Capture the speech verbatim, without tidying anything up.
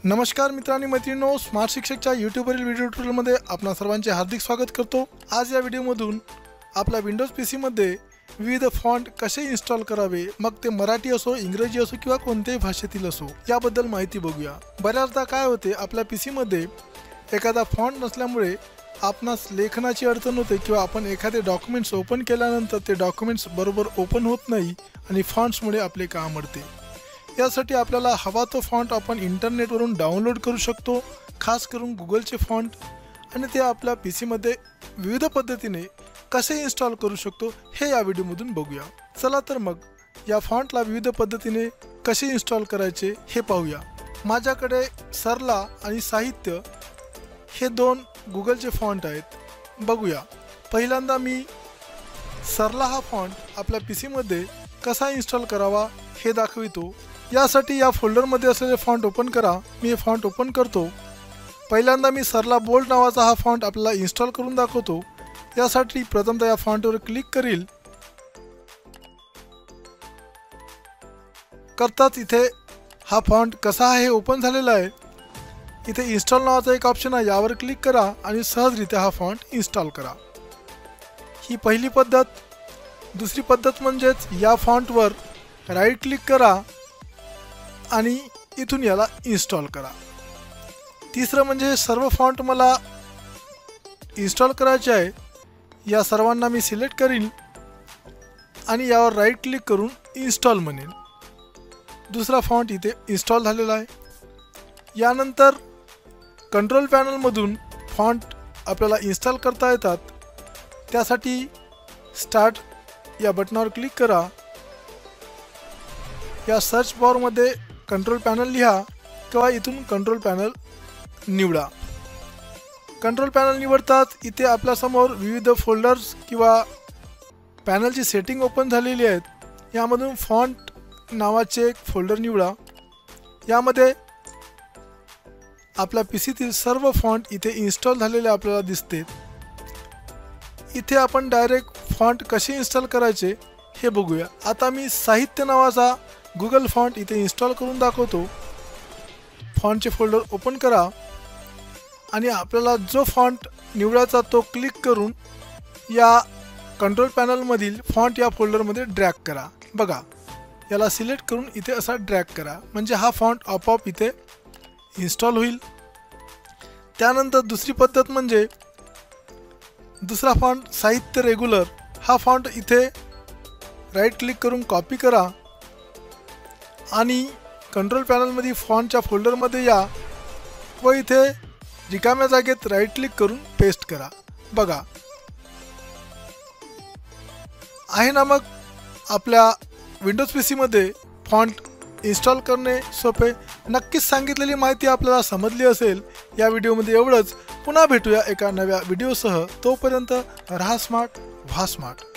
नमस्कार मित्रांनी मैत्रिणींनो, स्मार्ट शिक्षकच्या यूट्यूबवरील व्हिडिओ ट्युटोरियलमध्ये आपणा सर्वांचे हार्दिक स्वागत करतो। आज या व्हिडिओमधून आपल्या विंडोज पीसी मध्ये विविध फॉन्ट कसे इन्स्टॉल करावे, मग ते मराठी असो, इंग्रजी असो किंवा कोणत्याही भाषेतील असो, याबद्दल माहिती बघूया। बऱ्याचदा काय होते, आपल्या पीसी मध्ये एखादा फॉन्ट नसल्यामुळे आपणास लेखनाची अडचण होते किंवा आपण एखादे डॉक्युमेंट्स ओपन केल्यानंतर ते डॉक्युमेंट्स बरोबर ओपन होत नाही आणि फॉन्ट्समुळे आपले काम अडते। यासाठी आपल्याला हवा तो फॉन्ट आपण इंटरनेटवरून डाउनलोड करू शकतो, खास करून गुगलचे फॉन्ट, आणि ते आपल्या पीसी मध्ये विविध पद्धतीने कसे इन्स्टॉल करू शकतो हे या व्हिडिओमधून बघूया। चला तर मग या फॉन्टला विविध पद्धतीने कसे इन्स्टॉल करायचे हे पाहूया। माझ्याकडे सरला आणि साहित्य हे दोन गुगलचे फॉन्ट आहेत। बघूया, पहिल्यांदा मी सरला हा फॉन्ट आपल्या पीसी मध्ये कसा इन्स्टॉल करावा हे दाखवितो। यासाठी या फोल्डरमध्ये असलेले फॉन्ट ओपन करा। मी हे फॉन्ट ओपन करतो। पहिल्यांदा मी सरला बोल्ड नावाचा हा फॉन्ट आपल्याला इन्स्टॉल करून दाखवतो। यासाठी प्रथमतः या फॉन्टवर क्लिक करील। करताच इथे हा फॉन्ट कसा आहे ओपन झालेला आहे। इथे इन्स्टॉल नावाचा एक ऑप्शन आहे, यावर क्लिक करा आणि सहजरित्या हा फॉन्ट इन्स्टॉल करा। ही पहिली पद्धत। दुसरी पद्धत म्हणजेच या फॉन्टवर राईट क्लिक करा आणि इथून याला इन्स्टॉल करा। तिसरं म्हणजे सर्व फॉन्ट मला इन्स्टॉल करायचे आहे। या सर्वांना मी सिलेक्ट करीन आणि यावर राईट क्लिक करून इन्स्टॉल म्हणेन। दुसरा फॉन्ट इथे इन्स्टॉल झालेला आहे। यानंतर कंट्रोल पॅनलमधून फॉन्ट आपल्याला इन्स्टॉल करता येतात। त्यासाठी स्टार्ट या बटनावर क्लिक करा। या सर्च बारमध्ये कंट्रोल पॅनल लिहा किंवा इथून कंट्रोल पॅनल निवडा। कंट्रोल पॅनल निवडताच इथे आपल्यासमोर विविध फोल्डर्स किंवा पॅनलची सेटिंग ओपन झालेली आहेत। यामधून फॉन्ट नावाचे एक फोल्डर निवडा। यामध्ये आपल्या पीसीतील सर्व फॉन्ट इथे इन्स्टॉल झालेले आपल्याला दिसते। इथे आपण डायरेक्ट फॉन्ट कसे इन्स्टॉल करायचे हे बघूया। आता मी साहित्य नावाचा गुगल फॉन्ट इथे इन्स्टॉल करून दाखवतो। फॉन्टचे फोल्डर ओपन करा आणि आपल्याला जो फॉन्ट निवडायचा तो क्लिक करून या कंट्रोल पॅनलमधील फॉन्ट या फोल्डरमध्ये ड्रॅग करा। बघा, याला सिलेक्ट करून इथे असा ड्रॅग करा, म्हणजे हा फॉन्ट आपोआप इथे इन्स्टॉल होईल। त्यानंतर दुसरी पद्धत म्हणजे दुसरा फॉन्ट साहित्य रेग्युलर हा फॉन्ट इथे राईट क्लिक करून कॉपी करा आणि कंट्रोल पॅनलमध्ये फॉन्टच्या फोल्डरमध्ये या व इथे रिकाम्या जागेत राईट क्लिक करून पेस्ट करा। बघा, आहे ना मग आपल्या विंडोज पीसी मध्ये फॉन्ट इन्स्टॉल करणे सोपे। नक्कीच सांगितलेली माहिती आपल्याला समजली असेल। या व्हिडिओमध्ये एवढंच। पुन्हा भेटूया एका नव्या व्हिडिओसह। तोपर्यंत रहा स्मार्ट, व्हा स्मार्ट।